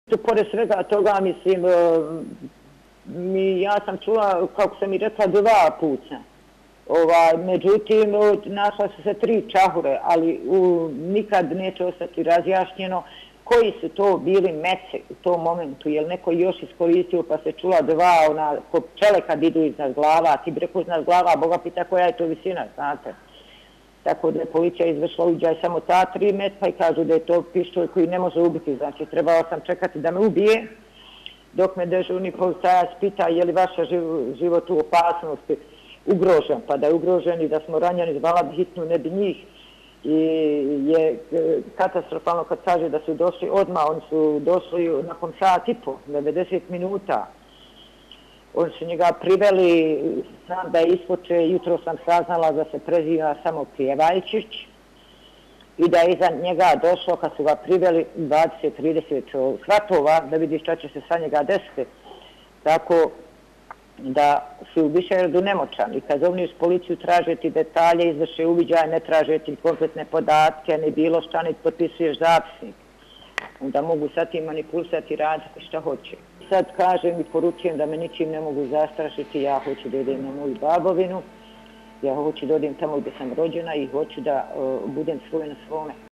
Pored svega toga, mislim, ja sam čula, kako sam i rekla, 2 puca. Međutim, našla su se 3 čahure, ali nikad neće ostati razjašnjeno koji su to bili mece u tom momentu, jer neko još iskoristio pa se čula 2, ko pčele kad idu iznad glava, ti bi rekao iznad glava, Boga pita koja je to visina, znate. Tako da je policija izvršila uviđaj samo ta 3 metra i kažu da je to pištolj koji ne može ubiti, znači trebala sam čekati da me ubije, dok me dežurni policajac pita je li vaša život u opasnosti ugrožen, pa da je ugrožen i da smo ranjeni, zvala bi hitnu, ne bi njih. I je katastrofalno kad kaže da su došli odmah, oni su došli nakon sat i po, 90 minuta. Oni su njega priveli, znam da je ispoče, jutro sam saznala da se preziva samo Pjevaljčić i da je iza njega došlo, kad su ga priveli, 20-30 svatova, da vidi šta će se sa njega desiti. Tako da su u Višegradu nemoćani. I kad zovniš policiju, traže ti detalje, izvrše uviđaj, ne traže ti kompletne podatke, ni bilo šta, ni potpisuješ zapisnik. Onda mogu sad tim manipulisati i raditi šta hoće. Sad kažem i poručujem da me ničim ne mogu zastrašiti, ja hoću da idem na moju babovinu, ja hoću da odem tamo gdje sam rođena i hoću da budem svoj na svome.